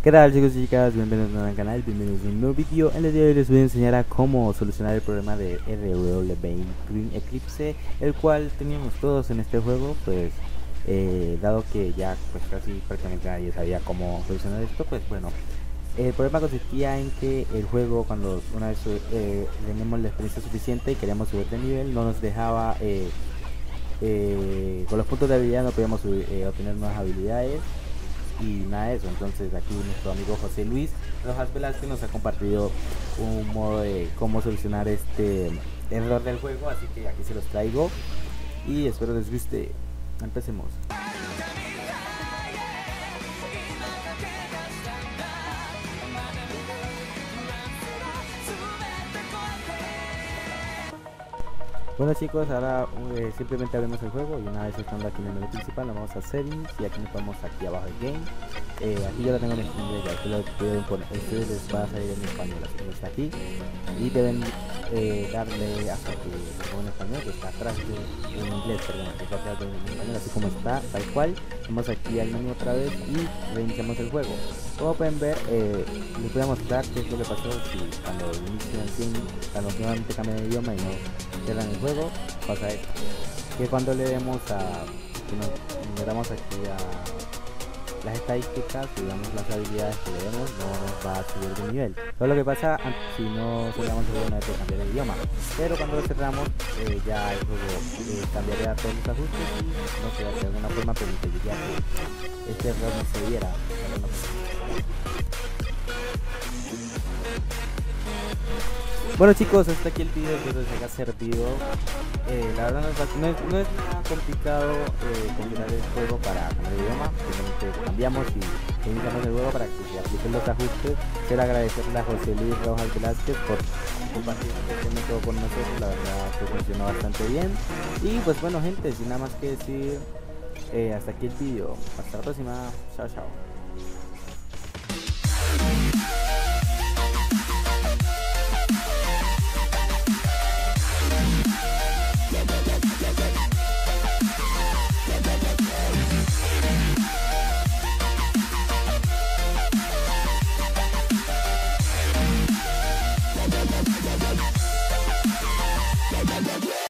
¿Qué tal, chicos y chicas? Bienvenidos al canal, bienvenidos a un nuevo vídeo. En el día de hoy les voy a enseñar a cómo solucionar el problema de RWBane Green Eclipse, el cual teníamos todos en este juego. Pues dado que ya pues casi prácticamente nadie sabía cómo solucionar esto, pues bueno, el problema consistía en que el juego, cuando una vez teníamos la experiencia suficiente y queríamos subir de nivel, no nos dejaba con los puntos de habilidad. No podíamos obtener nuevas habilidades y nada de eso. Entonces aquí nuestro amigo José Luis Rojas Velázquez nos ha compartido un modo de cómo solucionar este error del juego, así que aquí se los traigo y espero les guste. Empecemos. Bueno, chicos, ahora simplemente abrimos el juego y una vez estando aquí en el menú principal nos vamos a settings y aquí nos vamos aquí abajo en game. Aquí yo lo tengo en inglés, ya ustedes lo pueden poner, ustedes les va a salir en español, así que está aquí y deben darle hasta que se ponga en español, que está atrás en inglés, perdón, que está atrás en español, así como está, tal cual. Vamos aquí al menú otra vez y reiniciamos el juego. Como pueden ver, les voy a mostrar qué es lo que pasó si cuando inician cuando nuevamente cambian de idioma y no cierran el juego. Pasa esto, que cuando le demos le damos aquí a las estadísticas y damos las habilidades que le demos, no nos va a subir de nivel. Todo lo que pasa si no cerramos el juego, no hay que cambiar de idioma, pero cuando lo cerramos ya el juego cambiaría todos los ajustes y no sé, de alguna forma permitiría que este error no se diera. Bueno, chicos, hasta aquí el video, espero les haya servido. La verdad no es nada complicado configurar el juego para cambiar de idioma. Simplemente cambiamos y iniciamos el juego para que se apliquen los ajustes. Quiero agradecerle a José Luis Rojas Velázquez por compartir este método con nosotros. La verdad que funcionó bastante bien. Y pues bueno, gente, sin nada más que decir, hasta aquí el video. Hasta la próxima. Chao, chao.